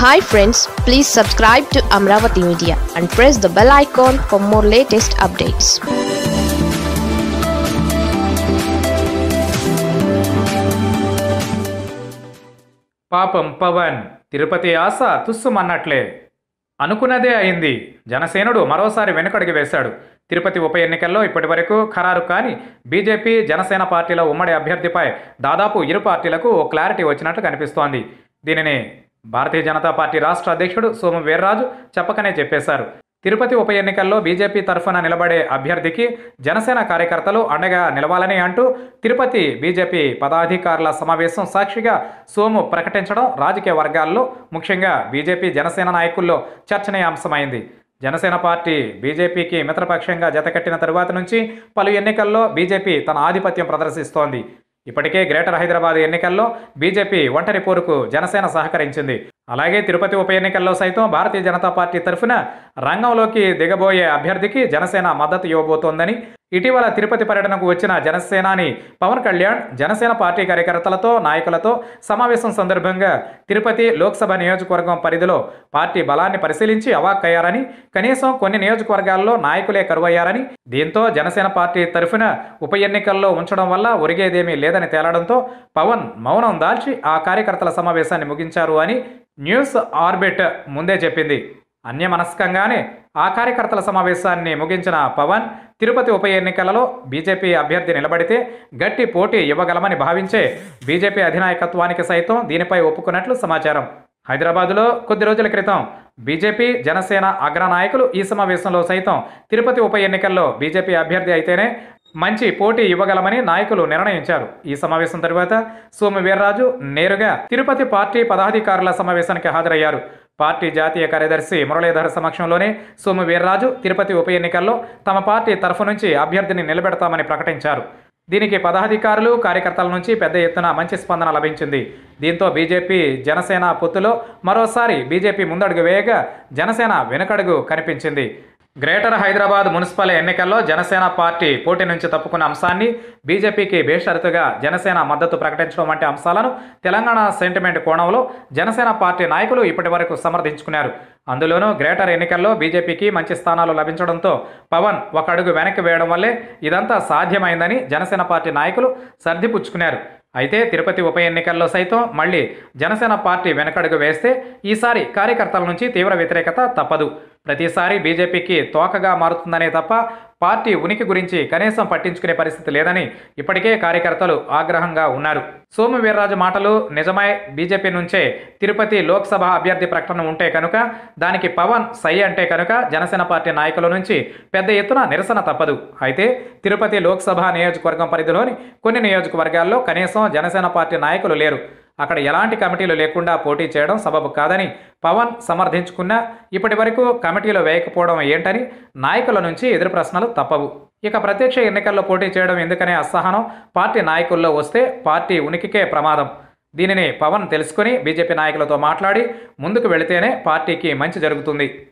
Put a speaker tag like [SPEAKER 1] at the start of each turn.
[SPEAKER 1] Hi friends, please subscribe to Amravati Media and press the bell icon for more latest updates.
[SPEAKER 2] పాపం పవన్ తిరుపతి ఆశ తుస్సుమన్నట్లే అనుకున్నదే అయింది. జనసేనుడు మరోసారి వెనుకడుగు వేశాడు. తిరుపతి ఉప ఎన్నికల్లో ఇప్పటివరకు ఖరారు కాని బీజేపీ జనసేన పార్టీల ఉమ్మడి అభ్యర్థిపై దాదాపు ఇరు పార్టీలకు ఓ క్లారిటీ వచ్చినట్లు కనిపిస్తోంది. దీనిని భారతీయ జనతా పార్టీ రాష్ట్ర అధ్యక్షుడు సోము వీర్రాజు చెప్పకనే చెప్పేశారు. తిరుపతి ఉప ఎన్నికల్లో బీజేపీ తరఫున నిలబడే అభ్యర్థికి జనసేన కార్యకర్తలు అండగా నిలవాలని అంటూ తిరుపతి బీజేపీ పదాధికారుల సమావేశం సాక్షిగా సోము ప్రకటించడం రాజకీయ వర్గాల్లో ముఖ్యంగా బీజేపీ జనసేన నాయకుల్లో చర్చనీయాంశమైంది. జనసేన పార్టీ బీజేపీకి మిత్రపక్షంగా జతకట్టిన తరువాత నుంచి పలు ఎన్నికల్లో బీజేపీ తన ఆధిపత్యం ప్రదర్శిస్తోంది. ఇప్పటికే గ్రేటర్ హైదరాబాద్ ఎన్నికల్లో బీజేపీ ఒంటరి పోరుకు జనసేన సహకరించింది. అలాగే తిరుపతి ఉప ఎన్నికల్లో సైతం భారతీయ జనతా పార్టీ తరఫున రంగంలోకి దిగబోయే అభ్యర్థికి జనసేన మద్దతు ఇవ్వబోతోందని ఇటీవల తిరుపతి పర్యటనకు వచ్చిన జనసేనాని పవన్ కళ్యాణ్ జనసేన పార్టీ కార్యకర్తలతో నాయకులతో సమావేశం సందర్భంగా తిరుపతి లోక్సభ నియోజకవర్గం పరిధిలో పార్టీ బలాన్ని పరిశీలించి అవాక్కయ్యారని, కనీసం కొన్ని నియోజకవర్గాల్లో నాయకులే కరువయ్యారని, దీంతో జనసేన పార్టీ తరఫున ఉప ఎన్నికల్లో ఉంచడం వల్ల ఒరిగేదేమీ లేదని తేలడంతో పవన్ మౌనం దాల్చి ఆ కార్యకర్తల సమావేశాన్ని ముగించారు అని న్యూస్ ఆర్బిట్ ముందే చెప్పింది. అన్యమనస్కంగానే ఆ కార్యకర్తల సమావేశాన్ని ముగించిన పవన్ తిరుపతి ఉప ఎన్నికలలో బీజేపీ అభ్యర్థి నిలబడితే గట్టి పోటీ ఇవ్వగలమని భావించే బీజేపీ అధినాయకత్వానికి సైతం దీనిపై ఒప్పుకున్నట్లు సమాచారం. హైదరాబాదులో కొద్ది రోజుల క్రితం బీజేపీ జనసేన అగ్రనాయకులు ఈ సమావేశంలో సైతం తిరుపతి ఉప ఎన్నికల్లో బీజేపీ అభ్యర్థి అయితేనే మంచి పోటీ ఇవ్వగలమని నాయకులు నిర్ణయించారు. ఈ సమావేశం తరువాత సోము వీర్రాజు నేరుగా తిరుపతి పార్టీ పదాధికారుల సమావేశానికి హాజరయ్యారు. పార్టీ జాతీయ కార్యదర్శి మురళీధర్ సమక్షంలోనే సోము వీర్రాజు తిరుపతి ఉప ఎన్నికల్లో తమ పార్టీ తరఫు నుంచి అభ్యర్థిని నిలబెడతామని ప్రకటించారు. దీనికి పదాధికారులు కార్యకర్తల నుంచి పెద్ద ఎత్తున మంచి స్పందన లభించింది. దీంతో బీజేపీ జనసేన పొత్తులో మరోసారి బీజేపీ ముందడుగు వేయగా జనసేన వెనుకడుగు కనిపించింది. గ్రేటర్ హైదరాబాద్ మున్సిపల్ ఎన్నికల్లో జనసేన పార్టీ పోటీ నుంచి తప్పుకున్న అంశాన్ని బీజేపీకి బేషరతుగా జనసేన మద్దతు ప్రకటించడం వంటి అంశాలను తెలంగాణ సెంటిమెంట్ కోణంలో జనసేన పార్టీ నాయకులు ఇప్పటివరకు సమర్థించుకున్నారు. అందులోనూ గ్రేటర్ ఎన్నికల్లో బీజేపీకి మంచి స్థానాలు లభించడంతో పవన్ ఒక అడుగు వెనక్కి వేయడం వల్లే ఇదంతా సాధ్యమైందని జనసేన పార్టీ నాయకులు సర్దిపుచ్చుకున్నారు. అయితే తిరుపతి ఉప ఎన్నికల్లో సైతం మళ్లీ జనసేన పార్టీ వెనకడుగు వేస్తే ఈసారి కార్యకర్తల నుంచి తీవ్ర వ్యతిరేకత తప్పదు. ప్రతిసారి బీజేపీకి తోకగా మారుతుందనే తప్ప పార్టీ ఉనికి గురించి కనీసం పట్టించుకునే పరిస్థితి లేదని ఇప్పటికే కార్యకర్తలు ఆగ్రహంగా ఉన్నారు. సోము వీర్రాజు మాటలు నిజమై బీజేపీ నుంచే తిరుపతి లోక్సభ అభ్యర్థి ప్రకటన ఉంటే కనుక, దానికి పవన్ సై అంటే కనుక జనసేన పార్టీ నాయకుల నుంచి పెద్ద ఎత్తున నిరసన తప్పదు. అయితే తిరుపతి లోక్సభ నియోజకవర్గం పరిధిలోని కొన్ని నియోజకవర్గాల్లో కనీసం జనసేన పార్టీ నాయకులు లేరు. అక్కడ ఎలాంటి కమిటీలు లేకుండా పోటీ చేయడం సబబు కాదని పవన్ సమర్థించుకున్నా ఇప్పటి వరకు కమిటీలు వేయకపోవడం ఏంటని నాయకుల నుంచి ఎదురు ప్రశ్నలు తప్పవు. ఇక ప్రత్యక్ష ఎన్నికల్లో పోటీ చేయడం ఎందుకనే అసహనం పార్టీ నాయకుల్లో వస్తే పార్టీ ఉనికికే ప్రమాదం. దీనిని పవన్ తెలుసుకుని బీజేపీ నాయకులతో మాట్లాడి ముందుకు వెళితేనే పార్టీకి మంచి జరుగుతుంది.